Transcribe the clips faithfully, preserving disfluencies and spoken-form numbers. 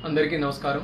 అందరికీ నమస్కారం।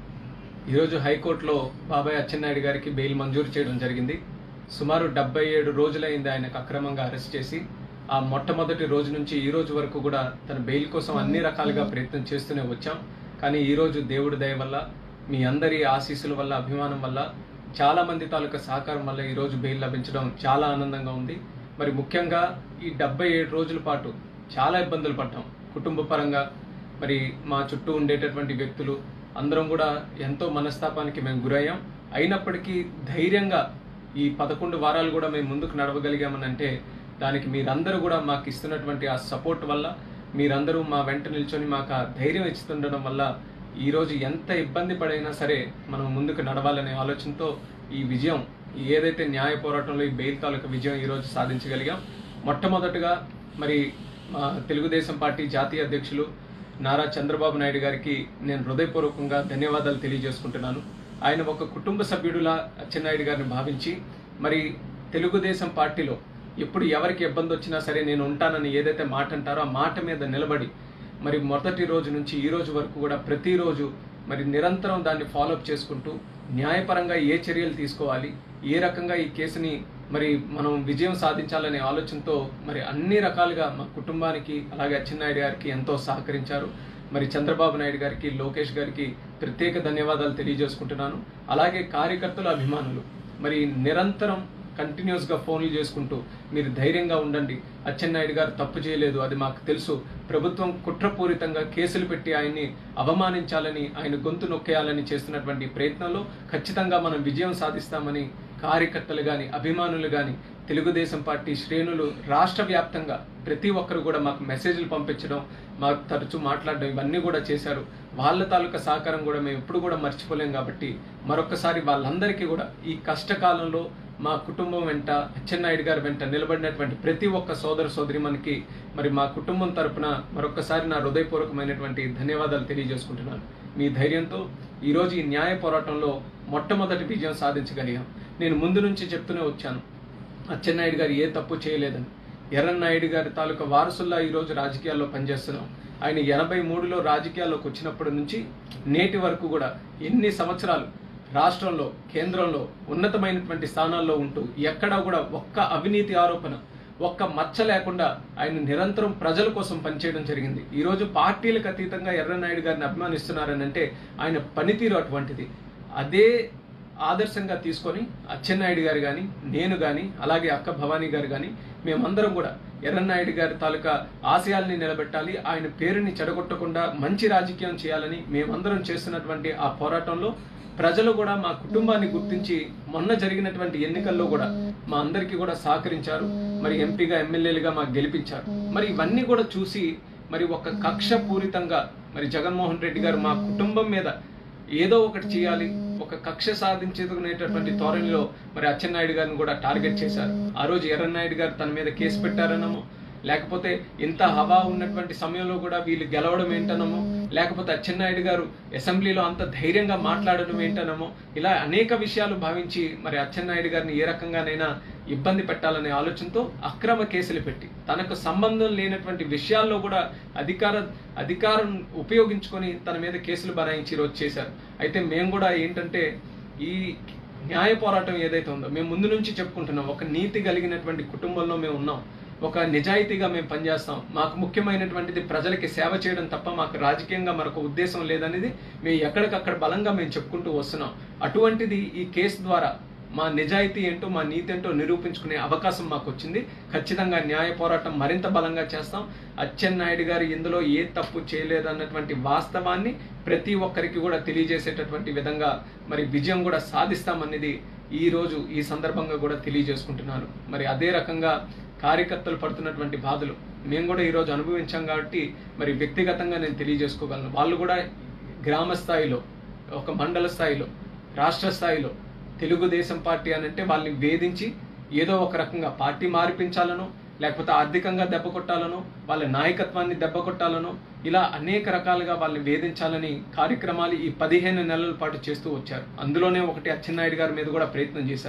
ఈరోజు హైకోర్టులో బాబాయ్ అచ్చెన్నాయుడు గారికి బెయిల్ మంజూరు చేయడం జరిగింది। సుమారు డెబ్బై ఏడు రోజులైంది ఆయనకు అక్రమంగా అరెస్ట్ చేసి। ఆ మొట్టమొదటి రోజు నుంచి ఈ రోజు వరకు కూడా తన బెయిల్ కోసం అన్ని రకాలుగా ప్రయత్నం చేస్తూనే వచ్చాం। కానీ ఈ రోజు దేవుడి దయ వల్ల, మీ అందరి ఆశీస్సుల వల్ల, అభిమానం వల్ల, చాలా మంది తాలూకా సహకారం వల్ల ఈ రోజు బెయిల్ లభించడం చాలా ఆనందంగా ఉంది। మరి ముఖ్యంగా ఈ డెబ్బై ఏడు రోజుల పాటు చాలా ఇబ్బందులు పడ్డాం కుటుంబ పరంగా। మరి మా చుట్టూ ఉండేటటువంటి వ్యక్తులు అందరం కూడా ఎంతో మనస్తాపానికి మేము గురయ్యాం। అయినప్పటికీ ధైర్యంగా ఈ పదకొండు వారాలు కూడా మేము ముందుకు నడవగలిగామని అంటే దానికి మీరందరూ కూడా మాకు ఇస్తున్నటువంటి ఆ సపోర్ట్ వల్ల, మీరందరూ మా వెంట నిల్చొని మాకు ఆ ధైర్యం ఇస్తుండడం వల్ల ఈరోజు ఎంత ఇబ్బంది పడైనా సరే మనం ముందుకు నడవాలనే ఆలోచనతో ఈ విజయం, ఏదైతే న్యాయ పోరాటంలో ఈ బెయిల్ తాలూకా విజయం ఈరోజు సాధించగలిగాం। మొట్టమొదటిగా మరి మా తెలుగుదేశం పార్టీ జాతీయ అధ్యక్షులు నారా చంద్రబాబు నాయుడు గారికి నేను హృదయపూర్వకంగా ధన్యవాదాలు తెలియజేసుకుంటున్నాను। ఆయన ఒక కుటుంబ సభ్యుడులా అచ్చెన్నాయుడు గారిని భావించి మరి తెలుగుదేశం పార్టీలో ఎప్పుడు ఎవరికి ఇబ్బంది వచ్చినా సరే నేను ఉంటానని ఏదైతే మాట అంటారో ఆ మాట మీద నిలబడి మరి మొదటి రోజు నుంచి ఈ రోజు వరకు కూడా ప్రతిరోజు మరి నిరంతరం దాన్ని ఫాలోఅప్ చేసుకుంటూ న్యాయపరంగా ఏ చర్యలు తీసుకోవాలి, ఏ రకంగా ఈ కేసుని మరి మనం విజయం సాధించాలనే ఆలోచనతో మరి అన్ని రకాలుగా మా కుటుంబానికి అలాగే అచ్చెన్నాయుడు గారికి ఎంతో సహకరించారు। మరి చంద్రబాబు నాయుడు గారికి, లోకేష్ గారికి ప్రత్యేక ధన్యవాదాలు తెలియజేసుకుంటున్నాను। అలాగే కార్యకర్తలు, అభిమానులు మరి నిరంతరం కంటిన్యూస్ గా ఫోన్లు చేసుకుంటూ మీరు ధైర్యంగా ఉండండి, అచ్చెన్నాయుడు గారు తప్పు చేయలేదు, అది మాకు తెలుసు, ప్రభుత్వం కుట్రపూరితంగా కేసులు పెట్టి ఆయన్ని అవమానించాలని, ఆయన గొంతు నొక్కేయాలని చేస్తున్నటువంటి ప్రయత్నంలో ఖచ్చితంగా మనం విజయం సాధిస్తామని కార్యకర్తలు కానీ, అభిమానులు కానీ, తెలుగుదేశం పార్టీ శ్రేణులు రాష్ట్ర వ్యాప్తంగా ప్రతి ఒక్కరు కూడా మాకు మెసేజ్లు పంపించడం, మాకు తరచూ మాట్లాడడం ఇవన్నీ కూడా చేశారు। వాళ్ళ తాలూకా సహకారం కూడా మేము ఎప్పుడు కూడా మర్చిపోలేం। కాబట్టి మరొకసారి వాళ్ళందరికీ కూడా ఈ కష్టకాలంలో మా కుటుంబం వెంట, అచ్చెన్నాయుడు గారి వెంట నిలబడినటువంటి ప్రతి ఒక్క సోదర సోదరిమణికి మరి మా కుటుంబం తరపున మరొకసారి నా హృదయపూర్వకమైనటువంటి ధన్యవాదాలు తెలియజేసుకుంటున్నాను। మీ ధైర్యంతో ఈరోజు ఈ న్యాయ పోరాటంలో మొట్టమొదటి విజయం సాధించగలిగాం। నేను ముందు నుంచి చెప్తూనే వచ్చాను, అచ్చెన్నాయుడు గారు ఏ తప్పు చేయలేదని। ఎర్రన్నాయుడు గారి తాలూకా వారసుల్లా ఈరోజు రాజకీయాల్లో పనిచేస్తున్నాం। ఆయన ఎనభై మూడులో రాజకీయాల్లోకి వచ్చినప్పటి నుంచి నేటి వరకు కూడా ఎన్ని సంవత్సరాలు రాష్ట్రంలో, కేంద్రంలో ఉన్నతమైనటువంటి స్థానాల్లో ఉంటూ ఎక్కడా కూడా ఒక్క అవినీతి ఆరోపణ, ఒక్క మచ్చ లేకుండా ఆయన నిరంతరం ప్రజల కోసం పనిచేయడం జరిగింది। ఈరోజు పార్టీలకు అతీతంగా ఎర్రన్నాయుడు గారిని అభిమానిస్తున్నారని అంటే ఆయన పనితీరు అటువంటిది। అదే ఆదర్శంగా తీసుకొని అచ్చెన్నాయుడు గారు కానీ, నేను కానీ, అలాగే అక్క భవానీ గారు కానీ మేమందరం కూడా ఎర్రన్నాయుడు గారి తాలూకా ఆశయాల్ని నిలబెట్టాలి, ఆయన పేరుని చెడగొట్టకుండా మంచి రాజకీయం చేయాలని మేమందరం చేస్తున్నటువంటి ఆ పోరాటంలో ప్రజలు కూడా మా కుటుంబాన్ని గుర్తించి మొన్న జరిగినటువంటి ఎన్నికల్లో కూడా మా అందరికీ కూడా సహకరించారు। మరి ఎంపీగా, ఎమ్మెల్యేలుగా మాకు గెలిపించారు। మరి ఇవన్నీ కూడా చూసి మరి ఒక కక్ష పూరితంగా మరి జగన్మోహన్ రెడ్డి గారు మా కుటుంబం మీద ఏదో ఒకటి చేయాలి, ఒక కక్ష సాధించుకునేటటువంటి ధోరణిలో మరి అచ్చెన్నాయుడు గారిని కూడా టార్గెట్ చేశారు। ఆ రోజు ఎర్రన్నాయుడు గారు తన మీద కేసు పెట్టారనమో, లేకపోతే ఇంత హవా ఉన్నటువంటి సమయంలో కూడా వీళ్ళు గెలవడం ఏంటనమో, లేకపోతే అచ్చెన్నాయుడు గారు అసెంబ్లీలో అంత ధైర్యంగా మాట్లాడడం ఏంటనమో, ఇలా అనేక విషయాలు భావించి మరి అచ్చెన్నాయుడు గారిని ఏ రకంగానైనా ఇబ్బంది పెట్టాలనే ఆలోచనతో అక్రమ కేసులు పెట్టి తనకు సంబంధం లేనటువంటి విషయాల్లో కూడా అధికార అధికారం ఉపయోగించుకొని తన మీద కేసులు బనాయించి ఈరోజు చేశారు। అయితే మేము కూడా ఏంటంటే ఈ న్యాయ పోరాటం ఏదైతే ఉందో మేము ముందు నుంచి చెప్పుకుంటున్నాం, ఒక నీతి కలిగినటువంటి కుటుంబంలో మేము ఉన్నాం, ఒక నిజాయితీగా మేము పనిచేస్తాం, మాకు ముఖ్యమైనటువంటిది ప్రజలకి సేవ చేయడం తప్ప మాకు రాజకీయంగా మరొక ఉద్దేశం లేదనేది మేము ఎక్కడికక్కడ బలంగా మేము చెప్పుకుంటూ వస్తున్నాం। అటువంటిది ఈ కేసు ద్వారా మా నిజాయితీ ఏంటో, మా నీతి ఏంటో నిరూపించుకునే అవకాశం మాకు వచ్చింది। ఖచ్చితంగా న్యాయ పోరాటం మరింత బలంగా చేస్తాం। అచ్చెన్నాయుడు గారు ఇందులో ఏ తప్పు చేయలేదన్నటువంటి వాస్తవాన్ని ప్రతి ఒక్కరికి కూడా తెలియజేసేటటువంటి విధంగా మరి విజయం కూడా సాధిస్తామనేది ఈ రోజు ఈ సందర్భంగా కూడా తెలియజేసుకుంటున్నాను। మరి అదే రకంగా కార్యకర్తలు పడుతున్నటువంటి బాధలు మేము కూడా ఈరోజు అనుభవించాం కాబట్టి మరి వ్యక్తిగతంగా నేను తెలియజేసుకోగలను। వాళ్ళు కూడా గ్రామ స్థాయిలో, ఒక మండల స్థాయిలో, రాష్ట్ర స్థాయిలో తెలుగుదేశం పార్టీ అని అంటే వాళ్ళని వేధించి ఏదో ఒక రకంగా పార్టీ మారిపించాలనో, లేకపోతే ఆర్థికంగా దెబ్బ కొట్టాలనో, వాళ్ళ నాయకత్వాన్ని దెబ్బ కొట్టాలనో, ఇలా అనేక రకాలుగా వాళ్ళని వేధించాలని కార్యక్రమాలు ఈ పదిహేను నెలల పాటు చేస్తూ వచ్చారు। అందులోనే ఒకటి అచ్చెన్నాయుడు గారి మీద కూడా ప్రయత్నం చేశారు।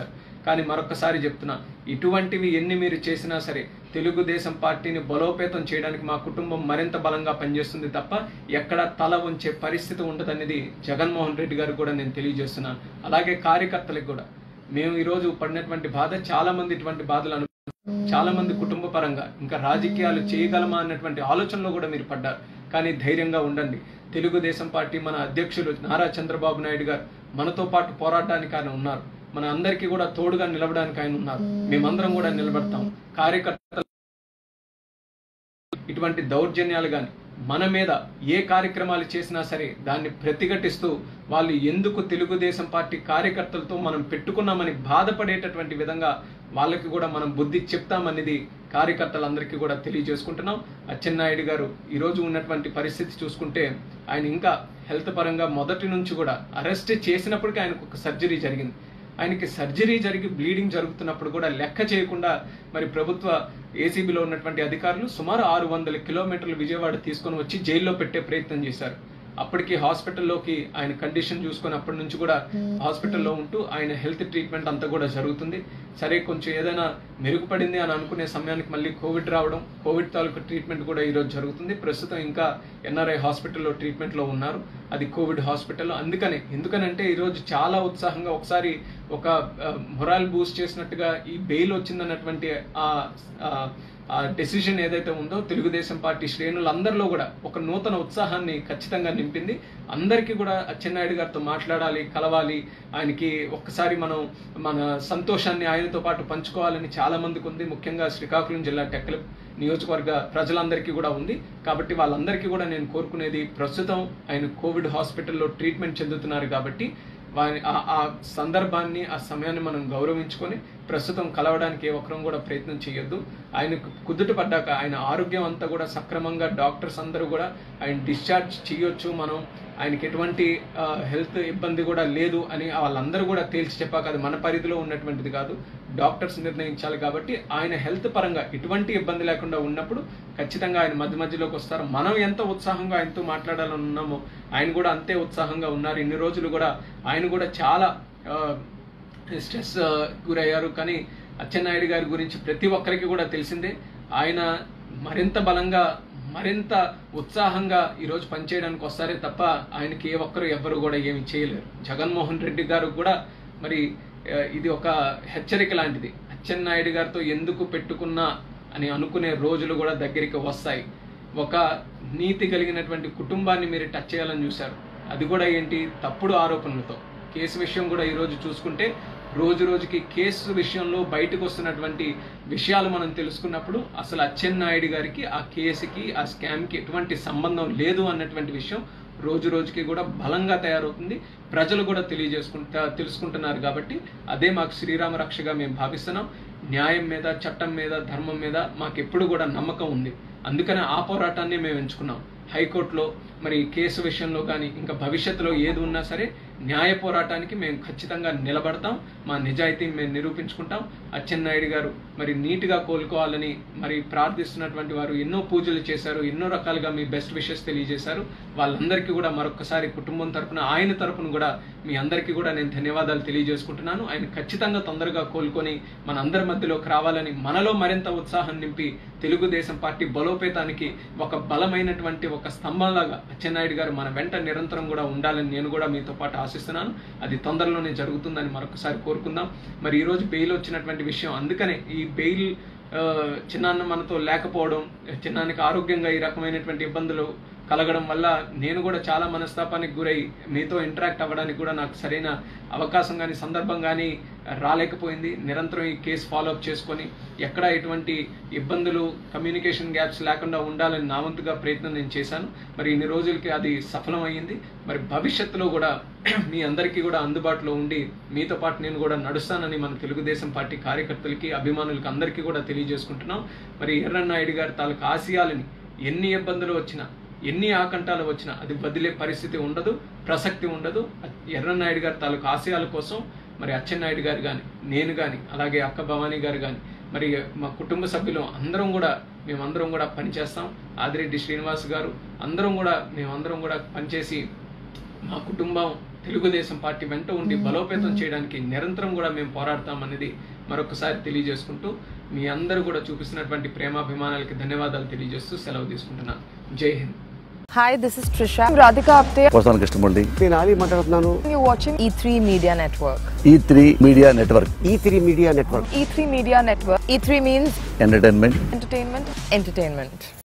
కానీ మరొకసారి చెప్తున్నా, ఇటువంటివి ఎన్ని మీరు చేసినా సరే తెలుగుదేశం పార్టీని బలోపేతం చేయడానికి మా కుటుంబం మరింత బలంగా పనిచేస్తుంది తప్ప ఎక్కడ తల ఉంచే పరిస్థితి ఉండదనేది జగన్మోహన్ రెడ్డి గారు కూడా నేను తెలియజేస్తున్నాను. అలాగే కార్యకర్తలకు కూడా మేము ఈరోజు పడినటువంటి బాధ, చాలా మంది ఇటువంటి బాధలు అను చాలా మంది కుటుంబ పరంగా ఇంకా రాజకీయాలు చేయగలమా అన్నటువంటి ఆలోచనలో కూడా మీరు పడ్డారు. కానీ ధైర్యంగా ఉండండి. తెలుగుదేశం పార్టీ మన అధ్యక్షులు నారా చంద్రబాబు నాయుడు గారు మనతో పాటు పోరాడడానికి ఆయన ఉన్నారు. మన అందరికీ కూడా తోడుగా నిలబడడానికి ఆయన ఉన్నారు. మేమందరం కూడా నిలబడతాం. కార్యకర్తలు ఇటువంటి దౌర్జన్యాలు కానీ మన మీద ఏ కార్యక్రమాలు చేసినా సరే దాన్ని ప్రతిఘటిస్తూ వాళ్ళు ఎందుకు తెలుగుదేశం పార్టీ కార్యకర్తలతో మనం పెట్టుకున్నామని బాధపడేటటువంటి విధంగా వాళ్ళకి కూడా మనం బుద్ధి చెప్తామనేది కార్యకర్తలందరికీ కూడా తెలియజేసుకుంటున్నాం. అచ్చెన్నాయుడు గారు ఈరోజు ఉన్నటువంటి పరిస్థితి చూసుకుంటే ఆయన ఇంకా హెల్త్ పరంగా మొదటి నుంచి కూడా అరెస్ట్ చేసినప్పటికీ ఆయనకు ఒక సర్జరీ జరిగింది. ఆయనకి సర్జరీ జరిగి బ్లీడింగ్ జరుగుతున్నప్పుడు కూడా లెక్క చేయకుండా మరి ప్రభుత్వ ఏసీబీలో ఉన్నటువంటి అధికారులు సుమారు ఆరు వందల కిలోమీటర్లు విజయవాడ తీసుకొని వచ్చి జైల్లో పెట్టే ప్రయత్నం చేశారు. అప్పటికి హాస్పిటల్లోకి ఆయన కండిషన్ చూసుకొని అప్పటి నుంచి కూడా హాస్పిటల్లో ఉంటూ ఆయన హెల్త్ ట్రీట్మెంట్ అంతా కూడా జరుగుతుంది. సరే కొంచెం ఏదైనా మెరుగుపడింది అని అనుకునే సమయానికి మళ్ళీ కోవిడ్ రావడం, కోవిడ్ తాలూకు ట్రీట్మెంట్ కూడా ఈరోజు జరుగుతుంది. ప్రస్తుతం ఇంకా ఎన్ఆర్ఐ హాస్పిటల్లో ట్రీట్మెంట్లో ఉన్నారు. అది కోవిడ్ హాస్పిటల్లో. అందుకనే ఎందుకనంటే ఈరోజు చాలా ఉత్సాహంగా ఒకసారి ఒక మొరాల్ బూస్ట్ చేసినట్టుగా ఈ బెయిల్ వచ్చిందన్నటువంటి ఆ ఆ డెసిషన్ ఏదైతే ఉందో తెలుగుదేశం పార్టీ శ్రేణులందరిలో కూడా ఒక నూతన ఉత్సాహాన్ని ఖచ్చితంగా నింపింది. అందరికీ కూడా అచ్చెన్నాయుడు గారితో మాట్లాడాలి, కలవాలి, ఆయనకి ఒక్కసారి మనం మన సంతోషాన్ని ఆయనతో పాటు పంచుకోవాలని చాలా మందికి ఉంది. ముఖ్యంగా శ్రీకాకుళం జిల్లా టెక్కల నియోజకవర్గ ప్రజలందరికీ కూడా ఉంది. కాబట్టి వాళ్ళందరికీ కూడా నేను కోరుకునేది, ప్రస్తుతం ఆయన కోవిడ్ హాస్పిటల్లో ట్రీట్మెంట్ చెందుతున్నారు కాబట్టి వారి ఆ సందర్భాన్ని, ఆ సమయాన్ని మనం గౌరవించుకొని ప్రస్తుతం కలవడానికి ఏ ఒక్కరం కూడా ప్రయత్నం చేయొద్దు. ఆయనకు కుదుట పడ్డాక ఆయన ఆరోగ్యం అంతా కూడా సక్రమంగా డాక్టర్స్ అందరూ కూడా ఆయన డిశ్చార్జ్ చేయొచ్చు, మనం ఆయనకి ఎటువంటి హెల్త్ ఇబ్బంది కూడా లేదు అని వాళ్ళందరూ కూడా తేల్చి చెప్పాక అది మన పరిధిలో ఉన్నటువంటిది కాదు, డాక్టర్స్ నిర్ణయించాలి. కాబట్టి ఆయన హెల్త్ పరంగా ఎటువంటి ఇబ్బంది లేకుండా ఉన్నప్పుడు ఖచ్చితంగా ఆయన మధ్య మధ్యలోకి వస్తారు. మనం ఎంత ఉత్సాహంగా ఆయనతో మాట్లాడాలని ఉన్నామో ఆయన కూడా అంతే ఉత్సాహంగా ఉన్నారు. ఇన్ని రోజులు కూడా ఆయన కూడా చాలా స్ట్రెస్ గురయ్యారు. కానీ అచ్చెన్నాయుడు గారి గురించి ప్రతి ఒక్కరికి కూడా తెలిసిందే. ఆయన మరింత బలంగా, మరింత ఉత్సాహంగా ఈరోజు పనిచేయడానికి వస్తారే తప్ప ఆయనకి ఏ ఒక్కరు ఎవ్వరు కూడా ఏమి చేయలేరు. జగన్మోహన్ రెడ్డి గారు కూడా మరి ఇది ఒక హెచ్చరిక లాంటిది. అచ్చెన్నాయుడు గారితో ఎందుకు పెట్టుకున్నా అని అనుకునే రోజులు కూడా దగ్గరికి వస్తాయి. ఒక నీతి కలిగినటువంటి కుటుంబాన్ని మీరు టచ్ చేయాలని చూశారు. అది కూడా ఏంటి, తప్పుడు ఆరోపణలతో. కేసు విషయం కూడా ఈరోజు చూసుకుంటే రోజు రోజుకి కేసు విషయంలో బయటకు వస్తున్నటువంటి విషయాలు మనం తెలుసుకున్నప్పుడు అసలు అచ్చెన్నాయుడు గారికి ఆ కేసుకి, ఆ స్కామ్కి ఎటువంటి సంబంధం లేదు అన్నటువంటి విషయం రోజు రోజుకి కూడా బలంగా తయారవుతుంది. ప్రజలు కూడా తెలియజేసుకుంటా తెలుసుకుంటున్నారు. కాబట్టి అదే మాకు శ్రీరామ రక్షగా మేము భావిస్తున్నాం. న్యాయం మీద, చట్టం మీద, ధర్మం మీద మాకు ఎప్పుడు కూడా నమ్మకం ఉంది. అందుకనే ఆ పోరాటాన్ని మేము ఎంచుకున్నాం. హైకోర్టులో మరి కేసు విషయంలో కానీ ఇంకా భవిష్యత్తులో ఏది ఉన్నా సరే న్యాయ పోరాటానికి మేము ఖచ్చితంగా నిలబడతాం. మా నిజాయితీని మేము నిరూపించుకుంటాం. అచ్చెన్నాయుడు గారు మరి నీట్గా కోలుకోవాలని మరి ప్రార్థిస్తున్నటువంటి వారు ఎన్నో పూజలు చేశారు, ఎన్నో రకాలుగా మీ బెస్ట్ విషెస్ తెలియజేశారు. వాళ్ళందరికీ కూడా మరొకసారి కుటుంబం తరపున, ఆయన తరపున కూడా మీ అందరికీ కూడా నేను ధన్యవాదాలు తెలియజేసుకుంటున్నాను. ఆయన ఖచ్చితంగా తొందరగా కోలుకొని మన అందరి మధ్యలోకి రావాలని, మనలో మరింత ఉత్సాహం నింపి తెలుగుదేశం పార్టీ బలోపేతానికి ఒక బలమైనటువంటి ఒక స్తంభంలాగా అచ్చెన్నాయుడు గారు మన వెంట నిరంతరం కూడా ఉండాలని నేను కూడా మీతో పాటు ఆశిస్తున్నాను. అది తొందరలోనే జరుగుతుందని మరొకసారి కోరుకుందాం. మరి ఈరోజు బెయిల్ వచ్చినటువంటి విషయం, అందుకనే ఈ బెయిల్ చిన్నాన్న మనతో లేకపోవడం, చిన్నానికి ఆరోగ్యంగా ఈ రకమైనటువంటి ఇబ్బందులు కలగడం వల్ల నేను కూడా చాలా మనస్తాపానికి గురై మీతో ఇంటరాక్ట్ అవ్వడానికి కూడా నాకు సరైన అవకాశం కానీ సందర్భం కానీ రాలేకపోయింది. నిరంతరం ఈ కేసు ఫాలోఅప్ చేసుకొని ఎక్కడ ఎటువంటి ఇబ్బందులు, కమ్యూనికేషన్ గ్యాప్స్ లేకుండా ఉండాలని నా వంతుగా ప్రయత్నం నేను చేశాను. మరి ఇన్ని రోజులకి అది సఫలమైంది. మరి భవిష్యత్తులో కూడా మీ అందరికీ కూడా అందుబాటులో ఉండి మీతో పాటు నేను కూడా నడుస్తానని మన తెలుగుదేశం పార్టీ కార్యకర్తలకి, అభిమానులకి అందరికీ కూడా తెలియజేసుకుంటున్నాం. మరి ఎర్రన్నాయుడు గారి తాలూకు ఆశయాలని ఎన్ని ఇబ్బందులు వచ్చినా, ఎన్ని ఆకంఠాలు వచ్చినా అది వదిలే పరిస్థితి ఉండదు, ప్రసక్తి ఉండదు. ఎర్రన్నాయుడు గారి తాలూకు ఆశయాల కోసం మరి అచ్చెన్నాయుడు గారు కానీ, నేను కానీ, అలాగే అక్క భవానీ గారు కానీ, మరి మా కుటుంబ సభ్యులు అందరం కూడా మేమందరం కూడా పనిచేస్తాం. ఆదిరెడ్డి శ్రీనివాస్ గారు అందరం కూడా మేమందరం కూడా పనిచేసి మా కుటుంబం తెలుగుదేశం పార్టీ వెంట ఉండి బలోపేతం చేయడానికి నిరంతరం కూడా మేము పోరాడతామనేది మరొకసారి తెలియజేసుకుంటూ మీ అందరూ కూడా చూపిస్తున్నటువంటి ప్రేమాభిమానాలకి ధన్యవాదాలు తెలియజేస్తూ సెలవు తీసుకుంటున్నాను. జై Hind. Hi, this is Trisha. I'm Radhika Apte. Vasan Krishnamurthy. నేను ఆలీ మాట్లాడుతున్నాను. You're watching E three Media Network. E three Media Network. ఈ three media network. E three Media Network. E three means Entertainment. entertainment. Entertainment.